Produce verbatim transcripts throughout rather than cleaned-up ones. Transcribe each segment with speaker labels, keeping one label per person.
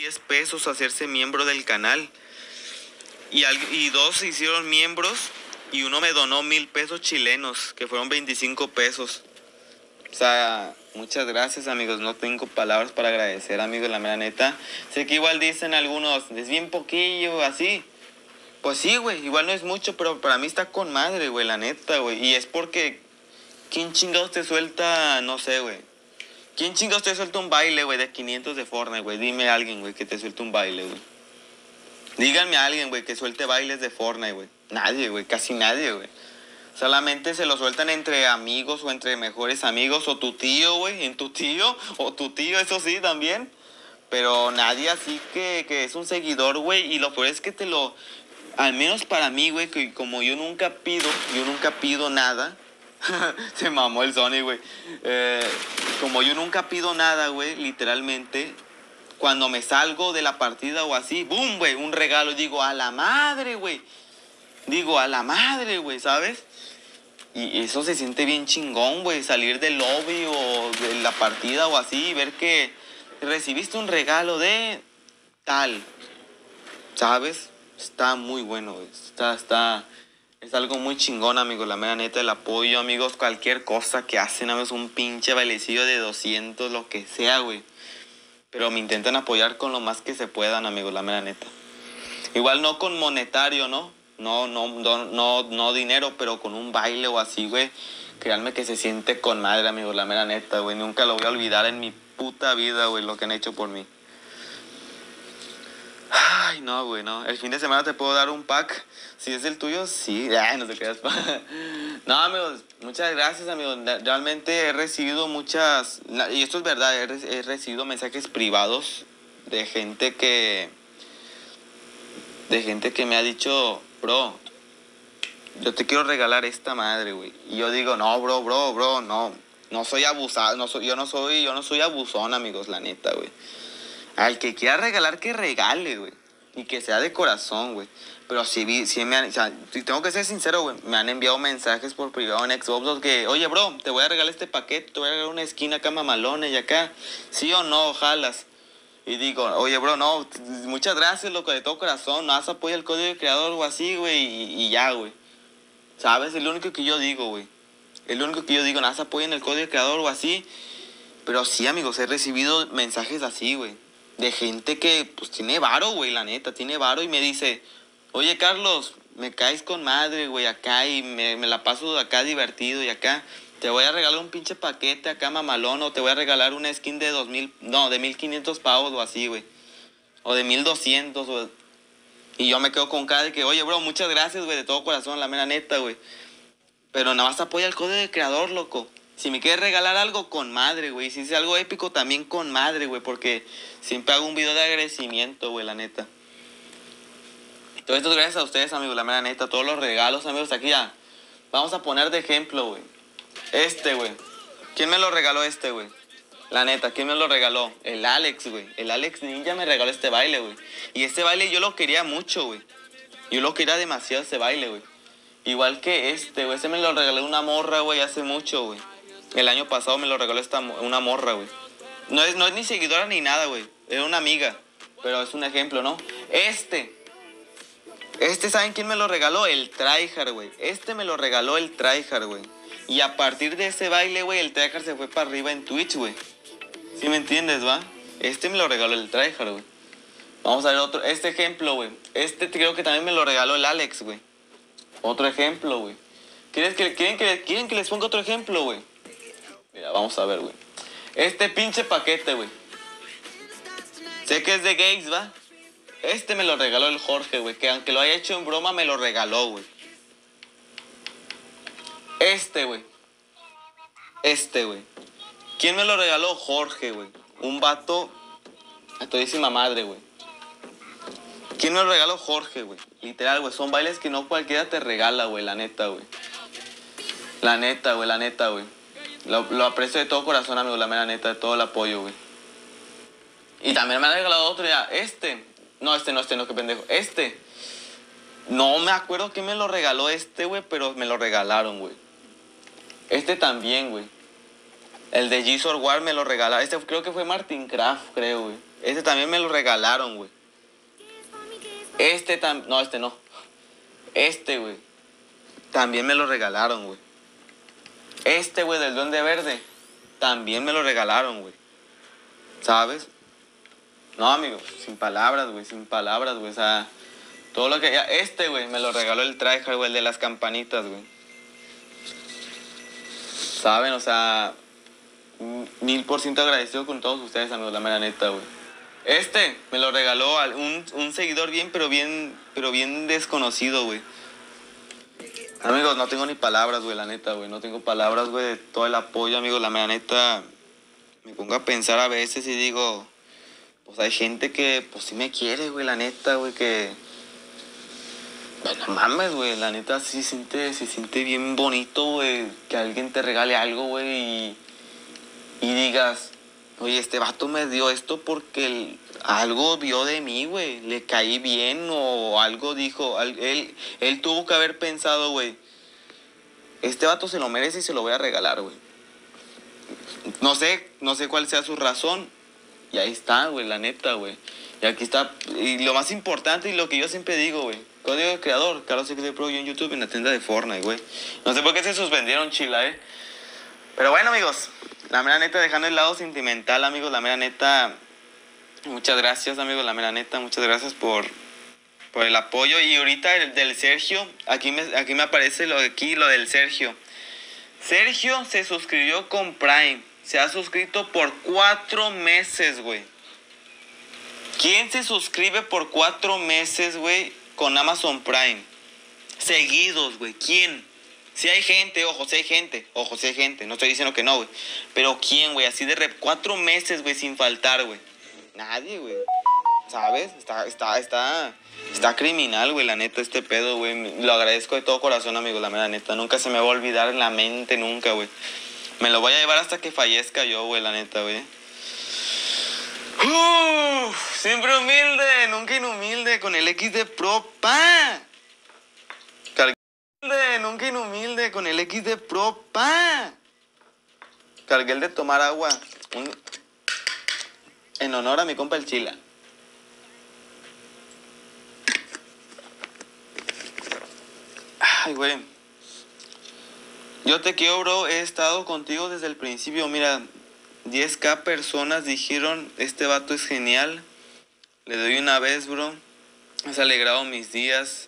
Speaker 1: diez pesos hacerse miembro del canal. Y, al, y dos se hicieron miembros y uno me donó mil pesos chilenos, que fueron veinticinco pesos. O sea, muchas gracias, amigos. No tengo palabras para agradecer, amigos, la mera neta. Sé que igual dicen algunos, es bien poquillo, así. Pues sí, güey, igual no es mucho, pero para mí está con madre, güey, la neta, güey. Y es porque, ¿quién chingados te suelta? No sé, güey. ¿Quién chingados te suelta un baile, güey, de quinientos de Fortnite, güey? Dime a alguien, güey, que te suelte un baile, güey. Díganme a alguien, güey, que suelte bailes de Fortnite, güey. Nadie, güey, casi nadie, güey. Solamente se lo sueltan entre amigos o entre mejores amigos o tu tío, güey, en tu tío o tu tío, eso sí, también. Pero nadie así que, que es un seguidor, güey. Y lo peor es que te lo... Al menos para mí, güey, que como yo nunca pido, yo nunca pido nada. Se mamó el Sony, güey. Eh, como yo nunca pido nada, güey, literalmente... Cuando me salgo de la partida o así, boom, güey, un regalo. Y digo, a la madre, güey. Digo, a la madre, güey, ¿sabes? Y eso se siente bien chingón, güey. Salir del lobby o de la partida o así y ver que recibiste un regalo de tal. ¿Sabes? Está muy bueno, güey. Está, está... Es algo muy chingón, amigos. La mera neta, el apoyo, amigos. Cualquier cosa que hacen, amigos. Un pinche bailecillo de doscientos, lo que sea, güey. Pero me intentan apoyar con lo más que se puedan, amigos, la mera neta. Igual no con monetario, ¿no? No, no, no, no, no dinero, pero con un baile o así, güey. Créanme que se siente con madre, amigos, la mera neta, güey. Nunca lo voy a olvidar en mi puta vida, güey, lo que han hecho por mí. Ay, no, güey, no. El fin de semana te puedo dar un pack. Si es el tuyo, sí. Ay, no te creas. No, amigos, muchas gracias, amigos. Realmente he recibido muchas... Y esto es verdad, he, he recibido mensajes privados de gente que... De gente que me ha dicho, bro, yo te quiero regalar esta madre, güey. Y yo digo, no, bro, bro, bro, no. No soy abusado, no soy, yo no soy, yo no soy abusón, amigos, la neta, güey. Al que quiera regalar, que regale, güey. Y que sea de corazón, güey. Pero si, vi, si me han... O sea, si tengo que ser sincero, güey. Me han enviado mensajes por privado en Xbox que... Oye, bro, te voy a regalar este paquete. Te voy a regalar una esquina acá, mamalones, y acá. ¿Sí o no? Jalas. Y digo, oye, bro, no. Muchas gracias, loco, de todo corazón. No has apoyado el código de creador o así, güey. Y, y ya, güey. ¿Sabes? Es lo único que yo digo, güey. Es lo único que yo digo. Nada, apoyen el código de creador o así. Pero sí, amigos, he recibido mensajes así, güey. De gente que, pues, tiene varo, güey, la neta, tiene varo y me dice, oye, Carlos, me caes con madre, güey, acá y me, me la paso acá divertido y acá te voy a regalar un pinche paquete acá mamalón o te voy a regalar una skin de dos mil, no, de mil quinientos pavos o así, güey, o de mil doscientos, o... Y yo me quedo con cara de que, oye, bro, muchas gracias, güey, de todo corazón, la mera neta, güey, pero nada más apoya el código de creador, loco. Si me quieres regalar algo, con madre, güey. Si es algo épico, también con madre, güey. Porque siempre hago un video de agradecimiento, güey, la neta. Todo esto es gracias a ustedes, amigos, la mera neta. Todos los regalos, amigos, aquí ya. Vamos a poner de ejemplo, güey. Este, güey. ¿Quién me lo regaló este, güey? La neta, ¿quién me lo regaló? El Alex, güey. El Alex Ninja me regaló este baile, güey. Y este baile yo lo quería mucho, güey. Yo lo quería demasiado, ese baile, güey. Igual que este, güey. Este me lo regaló una morra, güey, hace mucho, güey. El año pasado me lo regaló esta, una morra, güey. No es, no es ni seguidora ni nada, güey. Era una amiga. Pero es un ejemplo, ¿no? Este. Este, ¿saben quién me lo regaló? El Tryhard, güey. Este me lo regaló el Tryhard, güey. Y a partir de ese baile, güey, el Tryhard se fue para arriba en Twitch, güey. ¿Sí me entiendes, va? Este me lo regaló el Tryhard, güey. Vamos a ver otro. Este ejemplo, güey. Este creo que también me lo regaló el Alex, güey. Otro ejemplo, güey. ¿Quieren que, quieren, que, ¿Quieren que les ponga otro ejemplo, güey? Mira, vamos a ver, güey. Este pinche paquete, güey. Sé que es de gays, ¿va? Este me lo regaló el Jorge, güey. Que aunque lo haya hecho en broma, me lo regaló, güey. Este, güey. Este, güey. ¿Quién me lo regaló? Jorge, güey. Un vato a todísima madre, güey. ¿Quién me lo regaló? Jorge, güey. Literal, güey. Son bailes que no cualquiera te regala, güey. La neta, güey. La neta, güey. La neta, güey. Lo, lo aprecio de todo corazón, amigo, la mera neta, de todo el apoyo, güey. Y también me han regalado otro ya. Este. No, este no, este no, qué pendejo. Este. No me acuerdo quién me lo regaló este, güey, pero me lo regalaron, güey. Este también, güey. El de Gears of War me lo regalaron. Este creo que fue Martin Craft, creo, güey. Este también me lo regalaron, güey. Este también... No, este no. Este, güey. También me lo regalaron, güey. Este, güey, del Duende Verde. También me lo regalaron, güey. ¿Sabes? No, amigo. Sin palabras, güey. Sin palabras, güey. O sea... Todo lo que... Ya, este, güey, me lo regaló el tryhard, güey. El de las campanitas, güey. ¿Saben? O sea... Mil por ciento agradecido con todos ustedes, amigos. La mera neta, güey. Este me lo regaló un, un seguidor bien, pero bien... Pero bien desconocido, güey. Amigos, no tengo ni palabras, güey, la neta, güey. No tengo palabras, güey, de todo el apoyo, amigos. La mera neta... Me pongo a pensar a veces y digo... Pues hay gente que, pues sí me quiere, güey, la neta, güey, que... Bueno, mames, güey, la neta sí siente, se siente bien bonito, güey, que alguien te regale algo, güey, y, y digas, oye, este vato me dio esto porque el, algo vio de mí, güey, le caí bien o algo dijo, al, él, él tuvo que haber pensado, güey, este vato se lo merece y se lo voy a regalar, güey. No sé, no sé cuál sea su razón, y ahí está, güey, la neta, güey. Y aquí está, y lo más importante y lo que yo siempre digo, güey. Código de creador, Carlos X D Pro yo en YouTube en la tienda de Fortnite, güey. No sé por qué se suspendieron, chila, eh. Pero bueno, amigos, la mera neta, dejando el lado sentimental, amigos, la mera neta, muchas gracias, amigos, la mera neta, muchas gracias por, por el apoyo. Y ahorita el del Sergio, aquí me, aquí me aparece lo de aquí, lo del Sergio. Sergio se suscribió con Prime, se ha suscrito por cuatro meses, güey. ¿Quién se suscribe por cuatro meses, güey, con Amazon Prime? Seguidos, güey. ¿Quién? Si hay gente, ojo, si hay gente. Ojo, si hay gente. No estoy diciendo que no, güey. Pero ¿quién, güey? Así de rep... Cuatro meses, güey, sin faltar, güey. Nadie, güey. ¿Sabes? Está, está, está... Está criminal, güey, la neta, este pedo, güey. Lo agradezco de todo corazón, amigo, la mera neta. Nunca se me va a olvidar en la mente, nunca, güey. Me lo voy a llevar hasta que fallezca yo, güey, la neta, güey. Uf, siempre humilde, nunca inhumilde, con el X D Pro, pa. Cargué humilde, nunca inhumilde, con el X D Pro, pa. Cargué el de tomar agua. Un... En honor a mi compa el Chila. Ay, güey. Yo te quiero, bro. He estado contigo desde el principio. Mira, diez mil personas dijeron, este vato es genial. Le doy una vez, bro. Has alegrado mis días.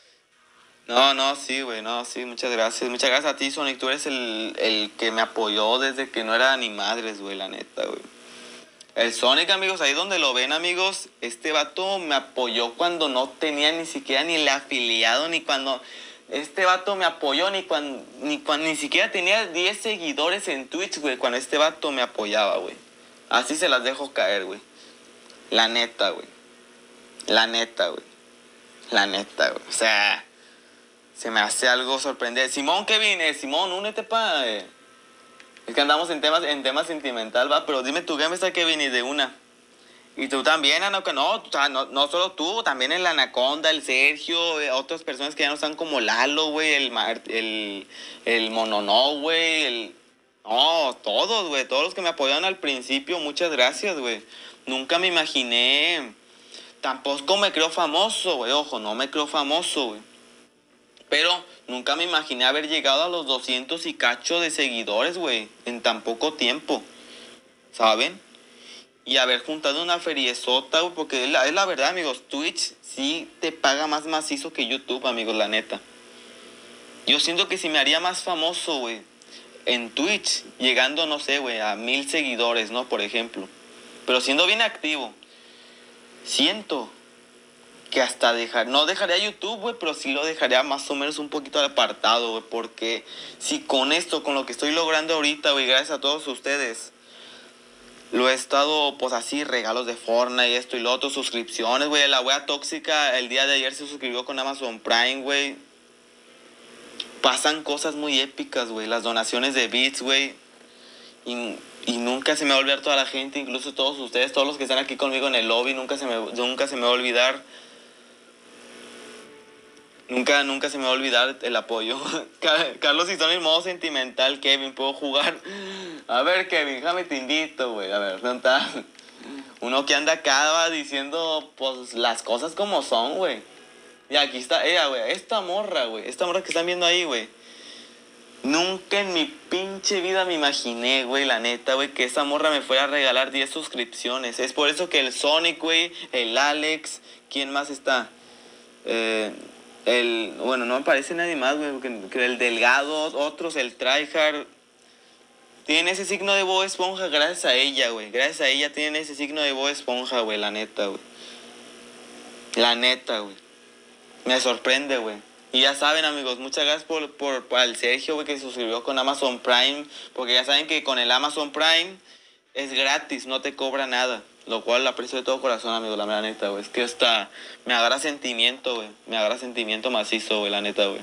Speaker 1: No, no, sí, güey, no, sí, muchas gracias. Muchas gracias a ti, Sonic. Tú eres el, el que me apoyó desde que no era ni madres, güey, la neta, güey. El Sonic, amigos, ahí donde lo ven, amigos, este vato me apoyó cuando no tenía ni siquiera ni el afiliado, ni cuando... Este vato me apoyó ni cuando, ni cuando ni siquiera tenía diez seguidores en Twitch, güey, cuando este vato me apoyaba, güey. Así se las dejo caer, güey. La neta, güey. La neta, güey. La neta, güey. O sea, se me hace algo sorprendente. Simón, Kevin, eh, Simón, únete, pa. Eh. Es que andamos en temas, en temas sentimental, va, pero dime tu game está, Kevin, y de una. Y tú también, Ana, que no, o sea, no, no solo tú, también el Anaconda, el Sergio, eh, otras personas que ya no están como Lalo, güey, el, el, el Mononó, güey, el... No, todos, güey, todos los que me apoyaron al principio, muchas gracias, güey. Nunca me imaginé, tampoco me creo famoso, güey, ojo, no me creo famoso, güey. Pero nunca me imaginé haber llegado a los doscientos y cacho de seguidores, güey, en tan poco tiempo, ¿saben? Y haber juntado una feriezota, güey, porque es la, es la verdad, amigos, Twitch sí te paga más macizo que YouTube, amigos, la neta. Yo siento que si me haría más famoso, güey, en Twitch, llegando, no sé, güey, a mil seguidores, ¿no? Por ejemplo. Pero siendo bien activo, siento que hasta dejar, no dejaría YouTube, güey, pero sí lo dejaría más o menos un poquito apartado, güey, porque si con esto, con lo que estoy logrando ahorita, güey, gracias a todos ustedes, lo he estado, pues así, regalos de Fortnite, esto y lo otro, suscripciones, güey. La wea tóxica el día de ayer se suscribió con Amazon Prime, güey. Pasan cosas muy épicas, güey. Las donaciones de bits, güey. Y, y nunca se me va a olvidar toda la gente, incluso todos ustedes, todos los que están aquí conmigo en el lobby, nunca se me, nunca se me va a olvidar. Nunca, nunca se me va a olvidar el apoyo. Carlos y Tony en modo sentimental. Kevin, ¿puedo jugar? A ver, Kevin, déjame te invito, güey. A ver, ¿dónde está? Uno que anda acá va diciendo, pues, las cosas como son, güey. Y aquí está ella, güey. Esta morra, güey. Esta morra que están viendo ahí, güey. Nunca en mi pinche vida me imaginé, güey, la neta, güey, que esa morra me fuera a regalar diez suscripciones. Es por eso que el Sonic, güey, el Alex, ¿quién más está? Eh, el, bueno, no me parece nadie más, güey, que, que el Delgado, otros, el Tryhard. Tienen ese signo de Bob Esponja gracias a ella, güey. Gracias a ella tienen ese signo de Bob Esponja, güey, la neta, güey. La neta, güey. Me sorprende, güey. Y ya saben, amigos, muchas gracias por, por, por al Sergio, güey, que se suscribió con Amazon Prime. Porque ya saben que con el Amazon Prime es gratis, no te cobra nada. Lo cual lo aprecio de todo corazón, amigo, la mera neta, güey. Es que hasta me agarra sentimiento, güey. Me agarra sentimiento macizo, güey, la neta, güey.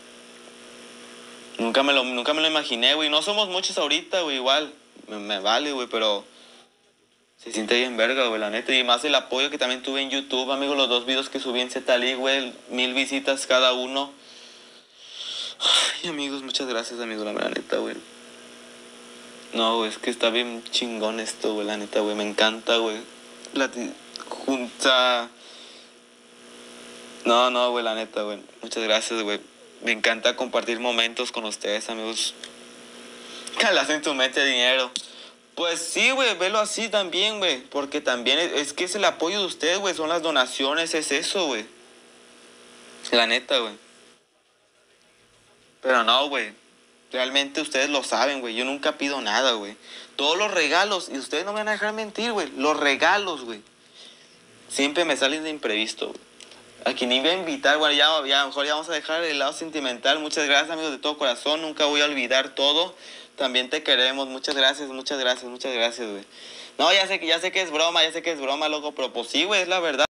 Speaker 1: Nunca me lo, nunca me lo imaginé, güey. No somos muchos ahorita, güey, igual. Me, me vale, güey, pero se siente bien verga, güey, la neta. Y más el apoyo que también tuve en YouTube, amigo. Los dos videos que subí en Z-League, güey. Mil visitas cada uno. Ay, amigos, muchas gracias, amigo, la mera neta, güey. No, güey, es que está bien chingón esto, güey, la neta, güey. Me encanta, güey. La junta. No, no, güey, la neta, güey. Muchas gracias, güey. Me encanta compartir momentos con ustedes, amigos. Que le hacen tu mente de dinero. Pues sí, güey, velo así también, güey. Porque también es, es que es el apoyo de ustedes, güey. Son las donaciones, es eso, güey. La neta, güey. Pero no, güey. Realmente ustedes lo saben, güey. Yo nunca pido nada, güey. Todos los regalos, y ustedes no me van a dejar mentir, güey. Los regalos, güey. Siempre me salen de imprevisto, güey. A quien iba a invitar, bueno, ya, ya mejor ya vamos a dejar el lado sentimental. Muchas gracias, amigos, de todo corazón. Nunca voy a olvidar todo. También te queremos. Muchas gracias, muchas gracias, muchas gracias, güey. No, ya sé que ya sé que es broma, ya sé que es broma, loco, pero pues sí, güey, es la verdad.